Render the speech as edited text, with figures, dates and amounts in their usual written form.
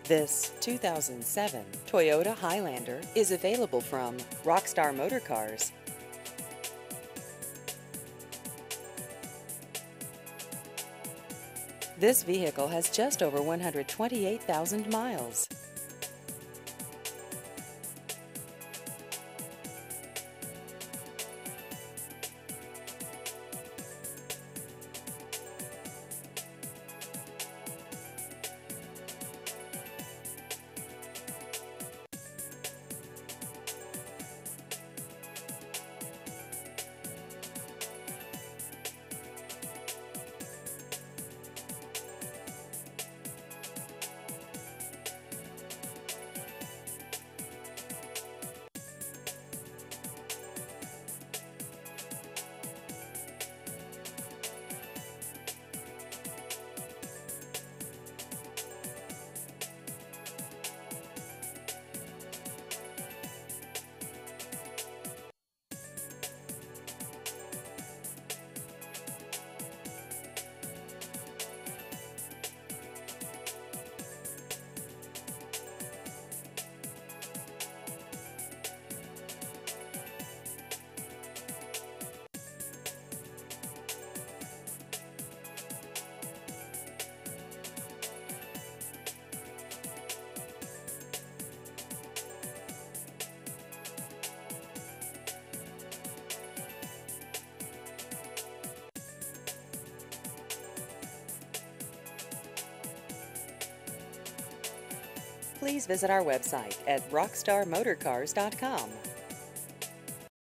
This 2007 Toyota Highlander is available from Rockstar Motor Cars. This vehicle has just over 128,000 miles. Please visit our website at rockstarmotorcars.com.